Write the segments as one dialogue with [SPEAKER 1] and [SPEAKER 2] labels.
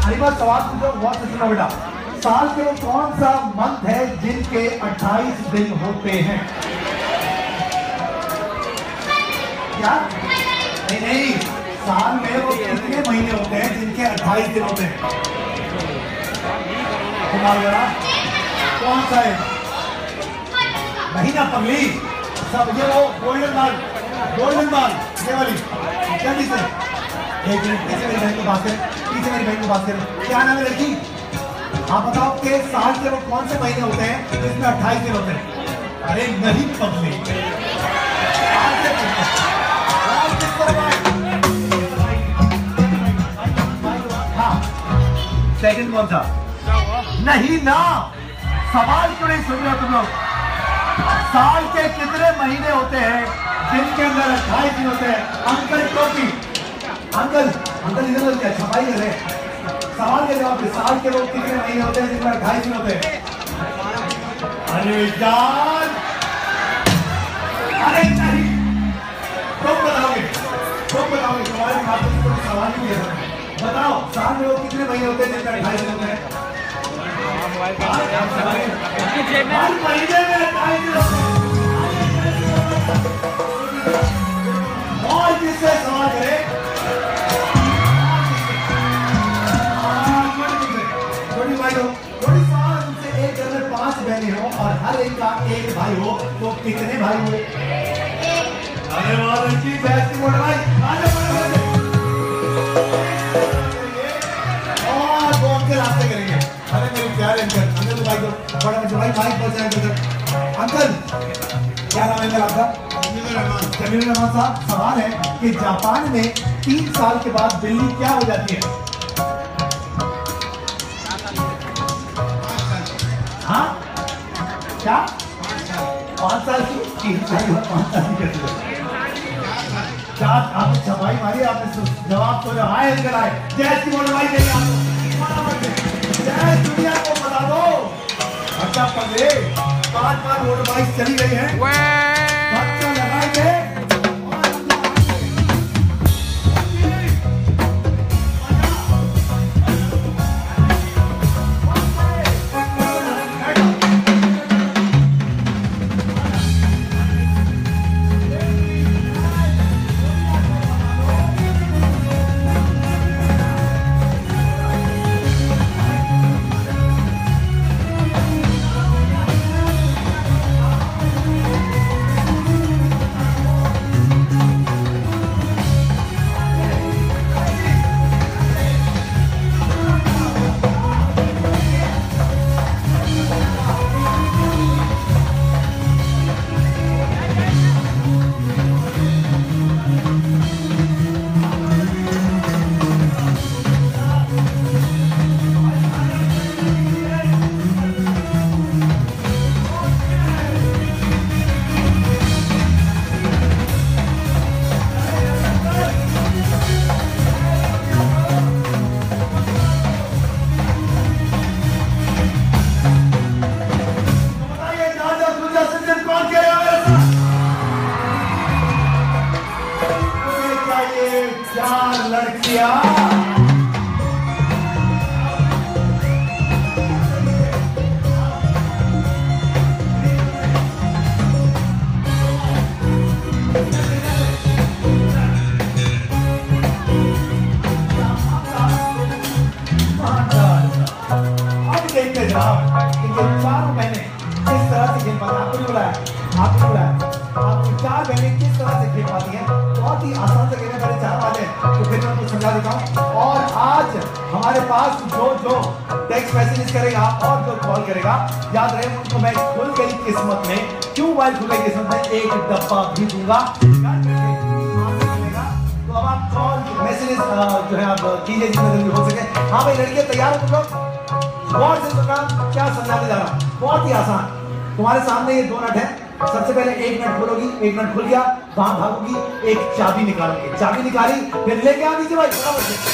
[SPEAKER 1] Animal सवाल पूछो, बहुत से सुनो बेटा। साल के वो कौन सा मंथ है जिनके 28 दिन होते हैं? क्या? नहीं नहीं, साल में वो कितने महीने होते हैं जिनके 28 दिन होते हैं? तुम्हारा कौन सा है महीना? पगली सब ये वो गोल्डन बाल, गोल्डन बाल ये वाली। जल्दी से एक मिनट, पीछे मेरी बहन को बात करें, पीछे मेरी बहन को बात करें। क्या नाम है लड़की? आप बताओ कि साल के वो कौन से महीने होते हैं जिसमें 28 दिन होते हैं? अरे नहीं पगली, हाँ सेकंड कौन सा? नहीं ना, सवाल क्यों नहीं सुन रहे तुम लोग? साल के कितने महीने होते हैं जिनके अंदर 28 दिन होते हैं? अंकल टोपी, अंकल अंकल इधर क्या छपाई कर रहे हैं? सवाल के जवाब दे। साल के लोग कितने महीने होते हैं जिनमें 28 दिन होते हैं? अरे जान, अरे नहीं, तुम बताओगे, तुम बताओगे। तुम्हारे खाते से कोई सवाल नहीं है। बताओ साल में वो कितने महीने होते हैं जिनमें 28 दिन होते हैं? हर महीने में 28 दिन होते हैं। और किससे सवाल करे? छोटी भाई हो, थोड़ी सवाल उनसे। एक घर में 5 बहनें हो और हर एक का एक भाई हो, तो कितने भाई हुए? अरे वाह लड़की, बैठ के बोल भाई, आगे बढ़ो। और कौन के रास्ते करेंगे? अरे मेरे प्यारे अंकल, अंकल तो भाई को बड़ा बच्चा भाई माइक पहुंच जाए अंकल। क्या नाम है अंकल आपका? जमील रहमान साहब। सवाल है कि जापान में 3 साल के बाद बिल्ली क्या हो जाती है? हाँ क्या? 5 साल की? 3 साल 5 साल की कैसे? क्या आपने छपाई मारी? आपने जवाब तो जो आए अंकल आए। जय श्री मोटरबाई चाहिए आपको, जय दुनिया को बता दो। अच्छा पगले 5 बार मोटरबाइक चली गई है, धक्का लगाएंगे। याद रहे उनको मैं खुल गई किस्मत में, क्यों मोबाइल खुल गई किस्मत में, एक डब्बा भी दूंगा। तो अब आप कॉल मैसेज जो है आप कीजिए जितना जल्दी हो सके। हाँ भाई लड़कियां तैयार हो तुम लोग? गौर से सुनना, क्या समझाने जा रहा हूँ, बहुत ही आसान। तुम्हारे सामने ये 2 नट है। सबसे पहले एक नट खोलोगी, एक नट खुल गया, वहां भागोगी, एक चाबी निकालोगी, चाबी निकाली फिर लेके आ दीजिए भाई बराबर से।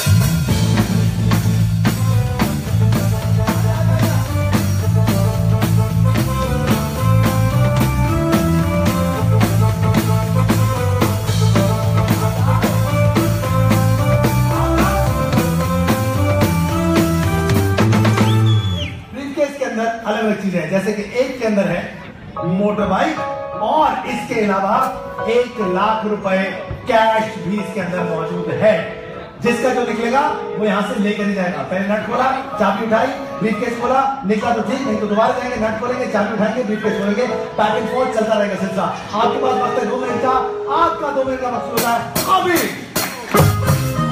[SPEAKER 1] अलग चीजें हैं, जैसे कि एक के अंदर है मोटर बाइक और इसके अलावा 1 लाख रुपए कैश भी इसके अंदर मौजूद है। जिसका जो निकलेगा वो यहां से लेकर ही जाएगा। पहले नट खोला, चाबी उठाई, ब्रीफकेस खोला, निकला तो ठीक, नहीं तो दोबारा जाएंगे, नट खोलेंगे, चाबी उठाएंगे, ब्रीफकेस खोलेंगे, बैक एंड फोर्थ चलता रहेगा सिलसिला। आपके पास वक्त है 2 मिनट का, आपका 2 मिनट का वक्त होता है अभी।